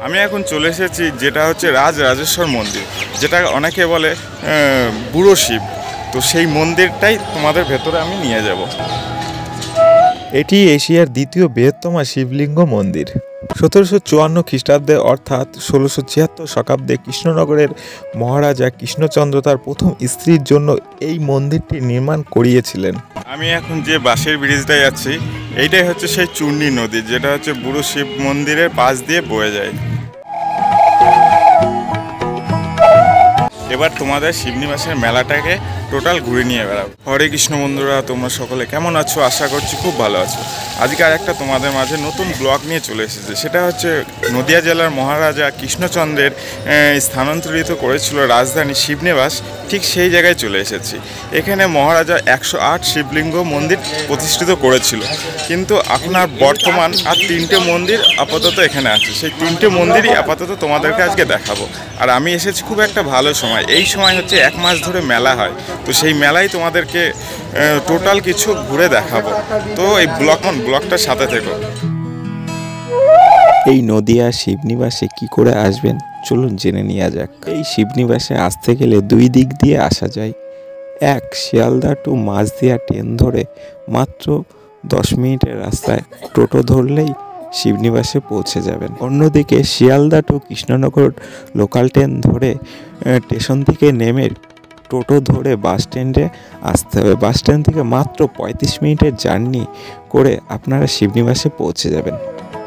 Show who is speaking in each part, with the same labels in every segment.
Speaker 1: আমি এখন চলে এসেছি যেটা হচ্ছে রাজরাজেশ্বর মন্দির, যেটা অনেকে বলে বুড়ো শিব। তো সেই মন্দিরটাই তোমাদের ভেতরে আমি নিয়ে যাব।
Speaker 2: এটি এশিয়ার দ্বিতীয় বৃহত্তম শিবলিঙ্গ মন্দির। 1754 খ্রিস্টাব্দে অর্থাৎ 1676 শতাব্দে কৃষ্ণনগরের মহারাজা কৃষ্ণচন্দ্র তার প্রথম স্ত্রীর জন্য এই মন্দিরটি নির্মাণ করিয়েছিলেন।
Speaker 1: আমি এখন যে বাঁশের ব্রিজটায় যাচ্ছি, এইটাই হচ্ছে সেই চূর্ণী নদী, যেটা হচ্ছে বুড়ো শিব মন্দিরের পাশ দিয়ে বয়ে যায়। এবার তোমাদের শিবনিবাসের মেলাটাকে টোটাল ঘুরে নিয়ে বেড়াবো। হরে কৃষ্ণ বন্ধুরা, তোমরা সকলে কেমন আছো? আশা করছি খুব ভালো আছো। আজকে আর একটা তোমাদের মাঝে নতুন ব্লগ নিয়ে চলে এসেছে। সেটা হচ্ছে নদিয়া জেলার মহারাজা কৃষ্ণচন্দ্রের স্থানান্তরিত করেছিল রাজধানী শিবনিবাস, ঠিক সেই জায়গায় চলে এসেছি। এখানে মহারাজা 108 শিবলিঙ্গ মন্দির প্রতিষ্ঠিত করেছিল, কিন্তু আপনার বর্তমান আর 3টে মন্দির আপাতত এখানে আছে। সেই 3টে মন্দিরই আপাতত তোমাদেরকে আজকে দেখাবো। আর আমি এসেছি খুব একটা ভালো সময়। এই সময় হচ্ছে 1 মাস ধরে মেলা হয়, তো সেই মেলায় তোমাদেরকে টোটাল কিছু ঘুরে দেখাবো। তো এই ব্লগটার সাথে থেকো।
Speaker 2: এই নদিয়া শিবনিবাসে কি করে আসবেন চলুন জেনে নেওয়া যাক। এই শিবনিবাসে আসতে গেলে 2 দিক দিয়ে আসা যায়। এক, শিয়ালদা টু মাঝদিয়া ট্রেন ধরে মাত্র 10 মিনিটের রাস্তায় টোটো ধরলেই শিবনিবাসে পৌঁছে যাবেন। অন্যদিকে Sealdah to Krishnanagar local train ধরে স্টেশন থেকে নেমে টোটো ধরে বাস স্ট্যান্ডে আসতে হবে। বাস স্ট্যান্ড থেকে মাত্র 35 মিনিটের জার্নি করে আপনারা শিবনিবাসে পৌঁছে যাবেন।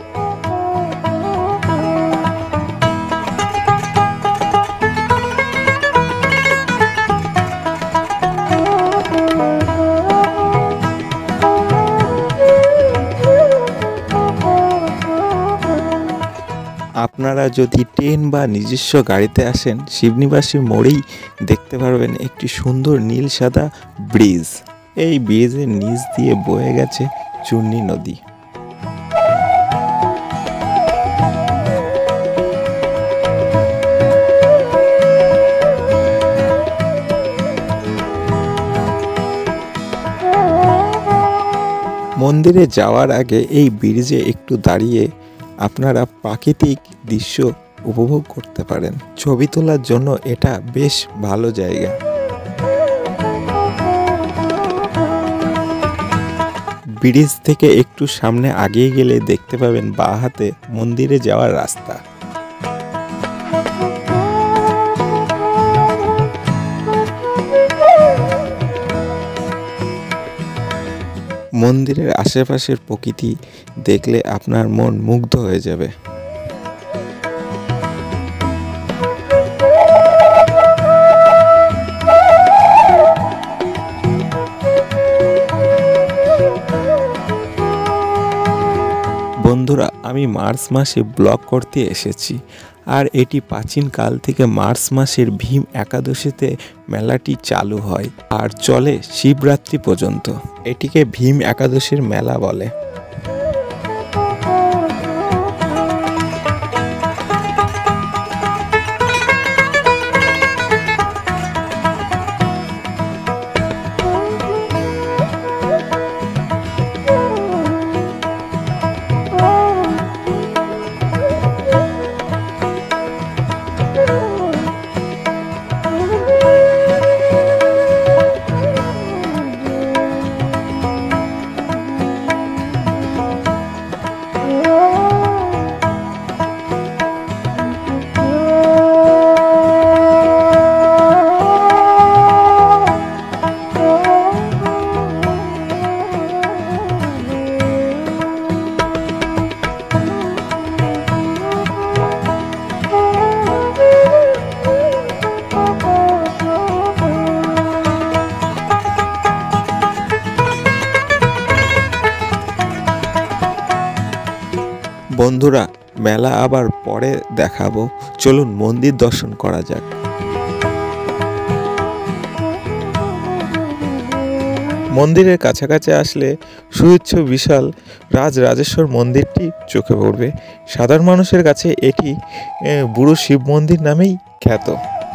Speaker 2: আপনারা যদি ট্রেন বা নিজস্ব গাড়িতে আসেন, শিবনিবাসের মোড়েই দেখতে পারবেন একটি সুন্দর নীল সাদা ব্রিজ। এই ব্রিজের নিচ দিয়ে বয়ে গেছে চূর্ণী নদী। মন্দিরে যাওয়ার আগে এই ব্রিজে একটু দাঁড়িয়ে আপনারা প্রাকৃতিক দৃশ্য উপভোগ করতে পারেন। ছবি তোলার জন্য এটা বেশ ভালো জায়গা। ব্রিজ থেকে একটু সামনে এগিয়ে গেলে দেখতে পাবেন বাঁ হাতে মন্দিরে যাওয়ার রাস্তা। মন্দিরের আশেপাশের প্রকৃতি দেখলে আপনার মন মুগ্ধ হয়ে যাবে। বন্ধুরা, আমি মার্চ মাসে ব্লগ করতে এসেছি, আর এটি প্রাচীন কাল থেকে মার্চ মাসের ভীম একাদশীতে মেলাটি চালু হয় আর চলে শিবরাত্রি পর্যন্ত। এটিকে ভীম একাদশীর মেলা বলে। বন্ধুরা, মেলা আবার পরে দেখাবো, চলুন মন্দির দর্শন করা যাক। মন্দিরের কাছাকাছি আসলে সুউচ্চ বিশাল রাজরাজেশ্বর মন্দিরটি চোখে পড়বে। সাধারণ মানুষের কাছে এটি বুড়ো শিব মন্দির নামেই খ্যাত।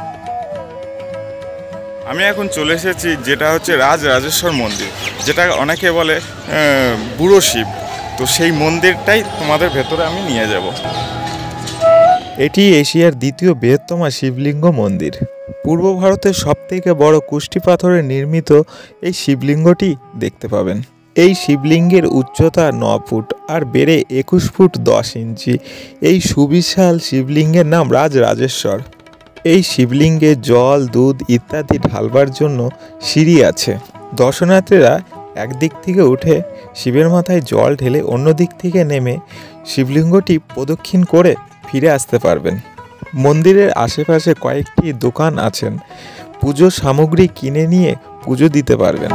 Speaker 1: আমি এখন চলে এসেছি যেটা হচ্ছে রাজরাজেশ্বর মন্দির, যেটা অনেকে বলে বুড়ো শিব। তো সেই মন্দিরটাই তোমাদের ভেতরে আমি নিয়ে যাব।
Speaker 2: এটি এশিয়ার দ্বিতীয় বৃহত্তম শিবলিঙ্গ মন্দির। পূর্ব ভারতের সবথেকে বড় কুষ্টি পাথরে নির্মিত এই শিবলিঙ্গটি দেখতে পাবেন। এই শিবলিঙ্গের উচ্চতা 9 ফুট আর বেড়ে 21 ফুট 10 ইঞ্চি। এই সুবিশাল শিবলিঙ্গের নাম রাজরাজেশ্বর। এই শিবলিঙ্গে জল, দুধ ইত্যাদি ঢালবার জন্য সিঁড়ি আছে। দর্শনার্থীরা একদিক থেকে উঠে শিবের মাথায় জল ঢেলে অন্য দিক থেকে নেমে শিবলিঙ্গটি প্রদক্ষিণ করে ফিরে আসতে পারবেন। মন্দিরের আশেপাশে কয়েকটি দোকান আছেন। পুজো সামগ্রী কিনে নিয়ে পুজো দিতে পারবেন।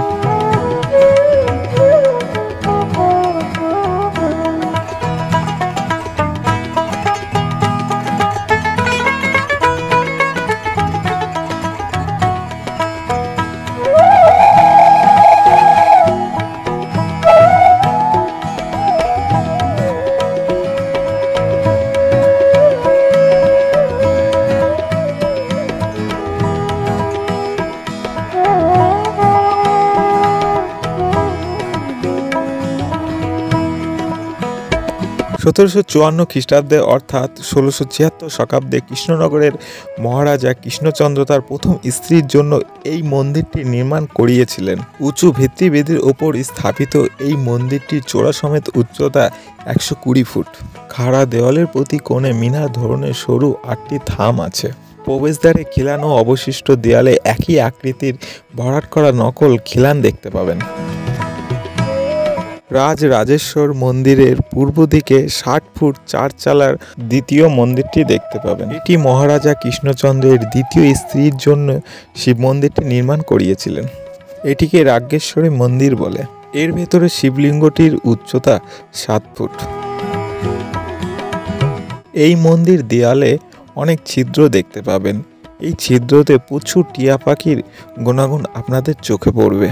Speaker 2: সতেরোশো 54 খ্রিস্টাব্দে অর্থাৎ 1676 শতাব্দে কৃষ্ণনগরের মহারাজা কৃষ্ণচন্দ্র তার প্রথম স্ত্রীর জন্য এই মন্দিরটি নির্মাণ করিয়েছিলেন। উঁচু ভিত্তিবেদির ওপর স্থাপিত এই মন্দিরটির চূড়া সমেত উচ্চতা 120 ফুট। খাড়া দেওয়ালের প্রতি কোণে মিনার ধরনের সরু 8টি থাম আছে। প্রবেশদ্বারে খিলান ও অবশিষ্ট দেয়ালে একই আকৃতির ভরাট করা নকল খিলান দেখতে পাবেন। রাজরাজেশ্বর মন্দিরের পূর্ব দিকে 60 ফুট 4 চালার দ্বিতীয় মন্দিরটি দেখতে পাবেন। এটি মহারাজা কৃষ্ণচন্দ্রের দ্বিতীয় স্ত্রীর জন্য শিব মন্দিরটি নির্মাণ করিয়েছিলেন। এটিকে রাজ্ঞেশ্বরী মন্দির বলে। এর ভেতরে শিবলিঙ্গটির উচ্চতা 7 ফুট। এই মন্দির দেয়ালে অনেক ছিদ্র দেখতে পাবেন। এই ছিদ্রতে প্রচুর টিয়া পাখির গুণাগুণ আপনাদের চোখে পড়বে।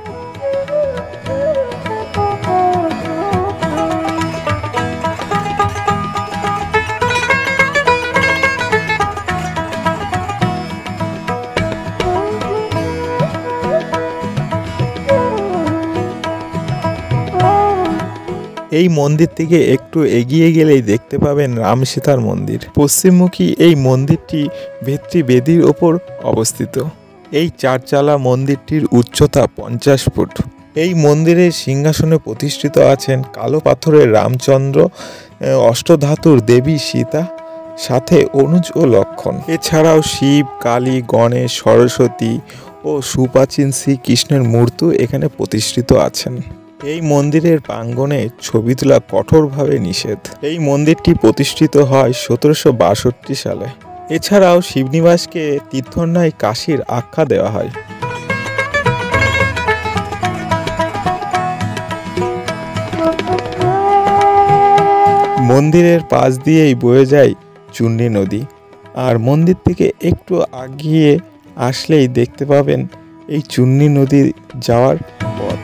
Speaker 2: এই মন্দির থেকে একটু এগিয়ে গেলেই দেখতে পাবেন রাম সীতার মন্দির। পশ্চিমমুখী এই মন্দিরটি ভিত্তিবেদির ওপর অবস্থিত। এই 4 চালা মন্দিরটির উচ্চতা 50 ফুট। এই মন্দিরের সিংহাসনে প্রতিষ্ঠিত আছেন কালো পাথরের রামচন্দ্র, অষ্টধাতুর দেবী সীতা, সাথে অনুজ ও লক্ষণ। এছাড়াও শিব, কালী, গণেশ, সরস্বতী ও সুপ্রাচীন শ্রীকৃষ্ণের মূর্তি এখানে প্রতিষ্ঠিত আছেন। এই মন্দিরের প্রাঙ্গণে ছবি তোলা কঠোরভাবে নিষেধ। এই মন্দিরটি প্রতিষ্ঠিত হয় 1762 সালে। এছাড়াও শিবনিবাসকে তীর্থন্যায় কাশীর আখ্যা দেওয়া হয়। মন্দিরের পাশ দিয়েই বয়ে যায় চূর্ণী নদী। আর মন্দির থেকে একটু আগিয়ে আসলেই দেখতে পাবেন এই চূর্ণী নদী যাওয়ার পথ।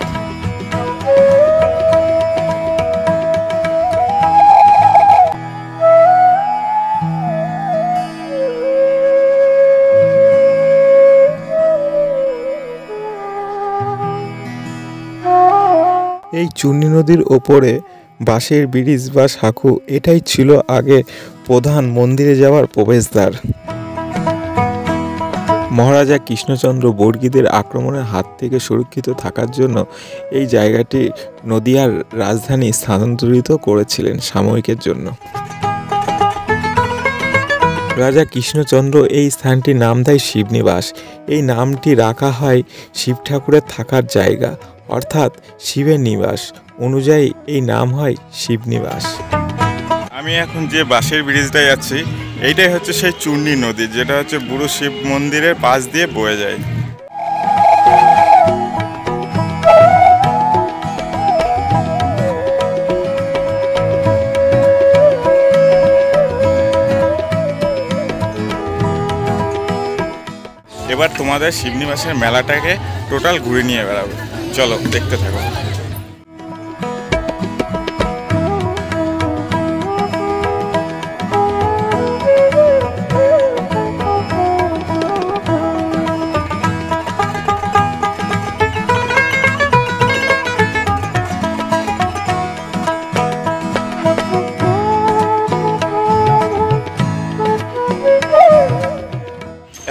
Speaker 2: এই চূর্ণী নদীর ওপরে বাঁশের ব্রিজ বা সাঁকো, এটাই ছিল আগে প্রধান মন্দিরে যাওয়ার প্রবেশদ্বার। মহারাজা কৃষ্ণচন্দ্র বর্গীদের আক্রমণের হাত থেকে সুরক্ষিত থাকার জন্য এই জায়গাটি নদিয়ার রাজধানী স্থানান্তরিত করেছিলেন সাময়িকের জন্য। রাজা কৃষ্ণচন্দ্র এই স্থানটির নাম দেয় শিবনিবাস। এই নামটি রাখা হয় শিব ঠাকুরের থাকার জায়গা অর্থাৎ শিবের নিবাস অনুযায়ী এই নাম হয় শিবনিবাস।
Speaker 1: আমি এখন যে বাঁশের ব্রিজটায় যাচ্ছি এইটাই হচ্ছে সেই চূর্ণী নদী, যেটা হচ্ছে বুড়ো শিব মন্দিরের পাশ দিয়ে বয়ে যায়। এবার তোমাদের শিবনিবাসের মেলাটাকে টোটাল ঘুরে নিয়ে বেড়াবো। চলো দেখতে থাকো।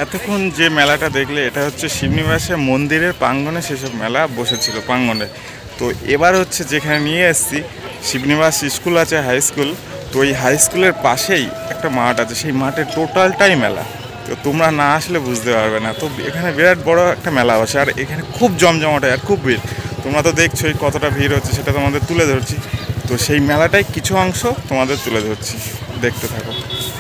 Speaker 1: এতক্ষণ যে মেলাটা দেখলে এটা হচ্ছে শিবনিবাসে মন্দিরের প্রাঙ্গণে সেসব মেলা বসেছিল প্রাঙ্গণে। তো এবার হচ্ছে যেখানে নিয়ে এসেছি শিবনিবাস স্কুল আছে, হাই স্কুল। তো এই হাই স্কুলের পাশেই একটা মাঠ আছে, সেই মাঠের টোটালটাই মেলা। তো তোমরা না আসলে বুঝতে পারবে না। তো এখানে বিরাট বড় একটা মেলা বসে, আর এখানে খুব জমজমাট আর খুব ভিড়। তোমরা তো দেখছোই কতটা ভিড় হচ্ছে, সেটা তোমাদের তুলে ধরছি। তো সেই মেলাটাই কিছু অংশ তোমাদের তুলে ধরছি, দেখতে থাকো।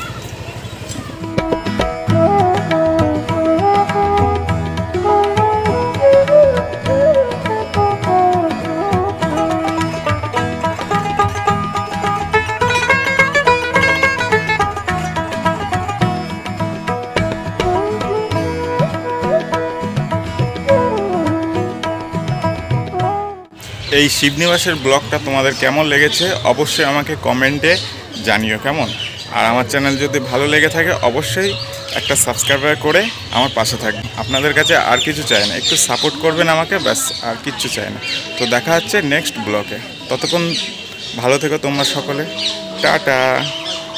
Speaker 1: এই শিবনিবাসের ব্লগটা তোমাদের কেমন লেগেছে অবশ্যই আমাকে কমেন্টে জানিও কেমন। আর আমার চ্যানেল যদি ভালো লেগে থাকে অবশ্যই একটা সাবস্ক্রাইবার করে আমার পাশে থাকবে। আপনাদের কাছে আর কিছু চাই না, একটু সাপোর্ট করবেন আমাকে, ব্যাস, আর কিচ্ছু চাই না। তো দেখা হচ্ছে নেক্সট ব্লগে। ততক্ষণ ভালো থেকো তোমরা সকলে, টাটা।